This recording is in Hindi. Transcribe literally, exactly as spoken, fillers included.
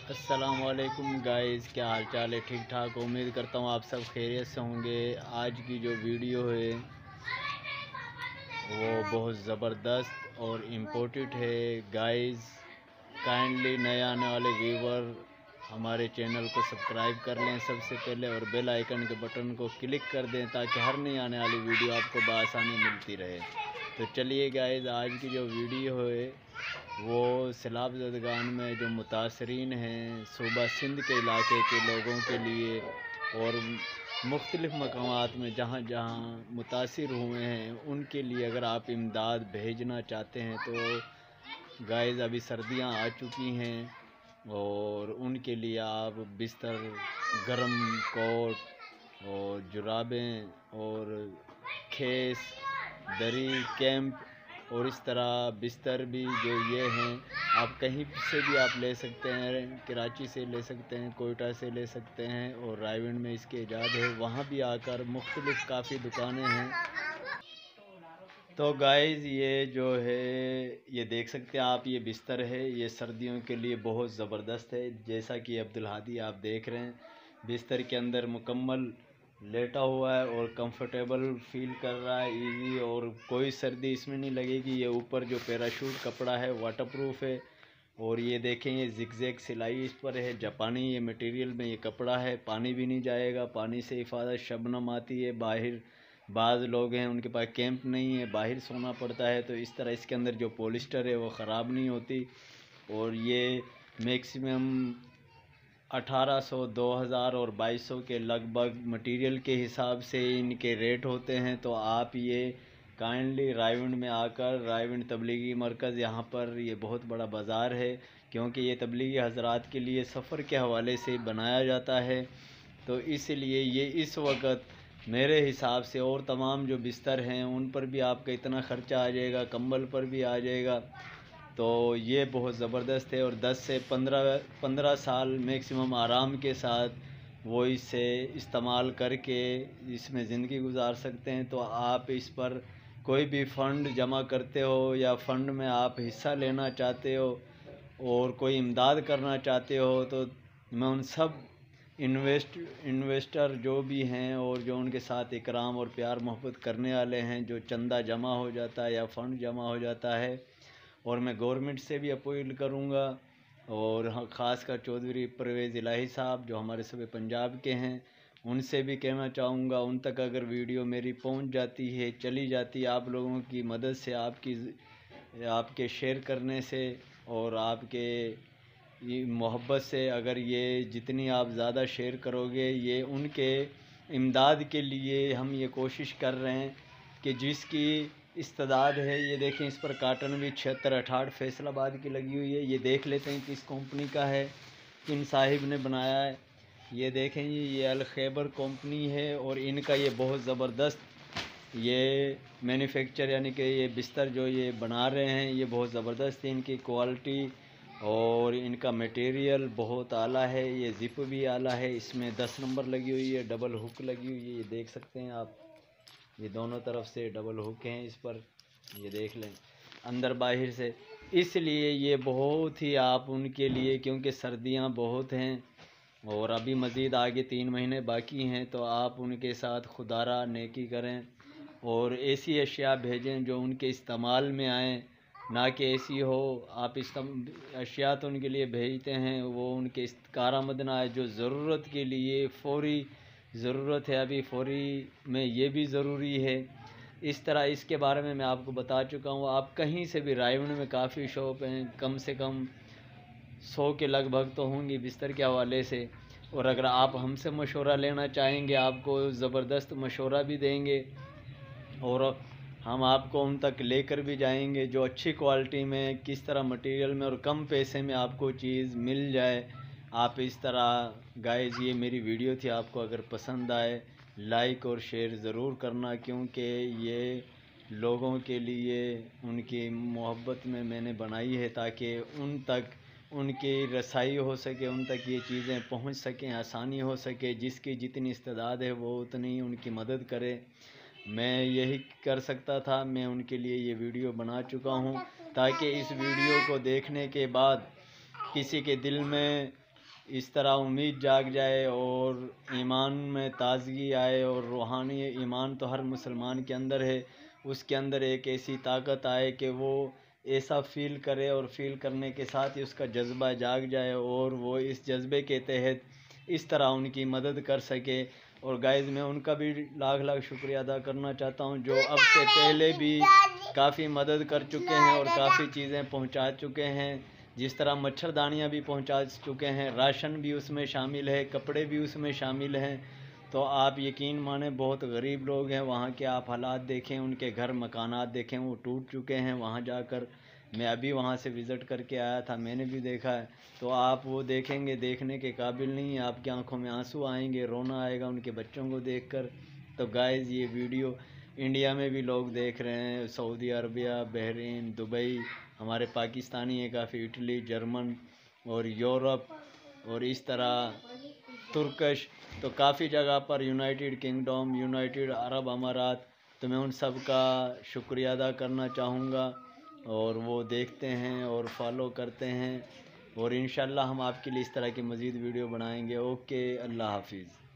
अस्सलामुअलैकुम गाइस, क्या हाल चाल है? ठीक ठाक। उम्मीद करता हूँ आप सब खैरियत से होंगे। आज की जो वीडियो है वो बहुत ज़बरदस्त और इम्पोर्टेंट है गाइस। काइंडली नए आने वाले व्यूवर हमारे चैनल को सब्सक्राइब कर लें सबसे पहले, और बेल आइकन के बटन को क्लिक कर दें ताकि हर नई आने वाली वीडियो आपको बआसानी मिलती रहे। तो चलिए गाइस, आज की जो वीडियो है वो सैलाब ज़दगान में जो मुतासरीन हैं सूबा सिंध के इलाके के लोगों के लिए, और मुख्तलिफ़ मकामात में जहाँ जहाँ मुतासिर हुए हैं उनके लिए अगर आप इमदाद भेजना चाहते हैं तो गाइस अभी सर्दियाँ आ चुकी हैं और उनके लिए आप बिस्तर, गर्म कोट और जुराबें और खेस, दरी, कैंप और इस तरह बिस्तर भी जो ये हैं आप कहीं से भी आप ले सकते हैं। कराची से ले सकते हैं, कोयटा से ले सकते हैं, और रायविंड में इसके इजाद है, वहाँ भी आकर मुख्तलिफ़ काफ़ी दुकानें हैं। तो गाइज़ ये जो है ये देख सकते हैं आप, ये बिस्तर है, ये सर्दियों के लिए बहुत ज़बरदस्त है। जैसा कि अब्दुल हादी आप देख रहे हैं, बिस्तर के अंदर मुकम्मल लेटा हुआ है और कंफर्टेबल फील कर रहा है, इजी, और कोई सर्दी इसमें नहीं लगेगी। ये ऊपर जो पैराशूट कपड़ा है वाटरप्रूफ है, और ये देखें ये जिगजैग सिलाई इस पर है, जापानी ये मटेरियल में ये कपड़ा है, पानी भी नहीं जाएगा, पानी से हिफाजत, शबनम आती है। बाहर बाज़ लोग हैं उनके पास कैंप नहीं है, बाहर सोना पड़ता है, तो इस तरह इसके अंदर जो पॉलिस्टर है वो ख़राब नहीं होती। और ये मैक्सिमम अठारह सौ, दो हज़ार और बाईस सौ के लगभग मटेरियल के हिसाब से इनके रेट होते हैं। तो आप ये काइंडली रायविंड में आकर, रायविंड तबलीगी मरकज़, यहाँ पर ये बहुत बड़ा बाज़ार है क्योंकि ये तबलीगी हज़रात के लिए सफ़र के हवाले से बनाया जाता है। तो इसलिए ये इस वक्त मेरे हिसाब से, और तमाम जो बिस्तर हैं उन पर भी आपका इतना ख़र्चा आ जाएगा, कंबल पर भी आ जाएगा। तो ये बहुत ज़बरदस्त है, और दस से पंद्रह पंद्रह साल मैक्सिमम आराम के साथ वो इसे इस्तेमाल करके इसमें ज़िंदगी गुजार सकते हैं। तो आप इस पर कोई भी फ़ंड जमा करते हो या फ़ंड में आप हिस्सा लेना चाहते हो और कोई इमदाद करना चाहते हो, तो मैं उन सब इन्वेस्ट इन्वेस्टर जो भी हैं और जो उनके साथ इकराम और प्यार मोहब्बत करने वाले हैं, जो चंदा जमा हो जाता है या फ़ंड जमा हो जाता है, और मैं गवर्नमेंट से भी अपील करूंगा, और ख़ास कर चौधरी परवेज़ इलाही साहब जो हमारे सूबे पंजाब के हैं उनसे भी कहना चाहूँगा, उन तक अगर वीडियो मेरी पहुंच जाती है, चली जाती है, आप लोगों की मदद से, आपकी आपके शेयर करने से और आपके ये मोहब्बत से, अगर ये जितनी आप ज़्यादा शेयर करोगे, ये उनके इमदाद के लिए हम ये कोशिश कर रहे हैं कि जिसकी इस्तेदाद है। ये देखें इस पर काटन भी छिहत्तर अठाठ फैसलाबाद की लगी हुई है। ये देख लेते हैं किस कंपनी का है, किन साहिब ने बनाया है। ये देखें ये ये अल खैबर कंपनी है, और इनका ये बहुत ज़बरदस्त ये मैन्युफैक्चर, यानी कि ये बिस्तर जो ये बना रहे हैं ये बहुत ज़बरदस्त है। इनकी क्वालिटी और इनका मटेरियल बहुत आला है। ये ज़िप भी आला है, इसमें दस नंबर लगी हुई है, डबल हुक लगी हुई है, ये देख सकते हैं आप, ये दोनों तरफ से डबल हुक हैं इस पर, ये देख लें अंदर बाहर से। इसलिए ये बहुत ही आप उनके लिए, क्योंकि सर्दियां बहुत हैं और अभी मज़ीद आगे तीन महीने बाकी हैं, तो आप उनके साथ खुदारा नेकी करें और ऐसी अशिया भेजें जो उनके इस्तेमाल में आएँ, ना कि ऐसी हो आप इस अशिया तो उनके लिए भेजते हैं वो उनके कारामद ना आए, जो ज़रूरत के लिए फ़ौरी ज़रूरत है। अभी फ़ौरी में ये भी ज़रूरी है। इस तरह इसके बारे में मैं आपको बता चुका हूँ। आप कहीं से भी, रायविंड में काफ़ी शॉप हैं, कम से कम सौ के लगभग तो होंगी बिस्तर के हवाले से, और अगर आप हमसे मशवरा लेना चाहेंगे आपको ज़बरदस्त मशवरा भी देंगे, और हम आपको उन तक लेकर भी जाएंगे जो अच्छी क्वालिटी में, किस तरह मटेरियल में और कम पैसे में आपको चीज़ मिल जाए। आप इस तरह गाइस, ये मेरी वीडियो थी, आपको अगर पसंद आए लाइक और शेयर ज़रूर करना, क्योंकि ये लोगों के लिए उनकी मोहब्बत में मैंने बनाई है ताकि उन तक उनकी रसाई हो सके, उन तक ये चीज़ें पहुंच सकें, आसानी हो सके। जिसकी जितनी इस्तेदाद है वो उतनी उनकी मदद करे। मैं यही कर सकता था, मैं उनके लिए ये वीडियो बना चुका हूँ ताकि इस वीडियो को देखने के बाद किसी के दिल में इस तरह उम्मीद जाग जाए और ईमान में ताज़गी आए और रूहानी ईमान तो हर मुसलमान के अंदर है, उसके अंदर एक ऐसी ताकत आए कि वो ऐसा फ़ील करे और फ़ील करने के साथ ही उसका जज्बा जाग जाए और वो इस जज्बे के तहत इस तरह उनकी मदद कर सके। और गाइज़ मैं उनका भी लाख लाख शुक्रिया अदा करना चाहता हूँ जो अब से पहले भी काफ़ी मदद कर चुके हैं और काफ़ी चीज़ें पहुँचा चुके हैं। जिस तरह मच्छरदानियाँ भी पहुँचा चुके हैं, राशन भी उसमें शामिल है, कपड़े भी उसमें शामिल हैं। तो आप यकीन माने बहुत गरीब लोग हैं, वहाँ के आप हालात देखें, उनके घर मकानात देखें वो टूट चुके हैं। वहाँ जाकर मैं अभी वहाँ से विज़िट करके आया था, मैंने भी देखा है। तो आप वो देखेंगे, देखने के काबिल नहीं है, आपकी आंखों में आंसू आएंगे, रोना आएगा उनके बच्चों को देखकर। तो गाइज़ ये वीडियो इंडिया में भी लोग देख रहे हैं, सऊदी अरबिया, बहरीन, दुबई, हमारे पाकिस्तानी है काफ़ी, इटली, जर्मन और यूरोप और इस तरह तुर्कश, तो काफ़ी जगह पर, यूनाइटेड किंगडम, यूनाइटेड अरब अमारात। तो मैं उन सब का शुक्रिया अदा करना चाहूँगा और वो देखते हैं और फॉलो करते हैं और इंशाल्लाह हम आपके लिए इस तरह की मज़ीद वीडियो बनाएंगे। ओके, अल्लाह हाफिज़।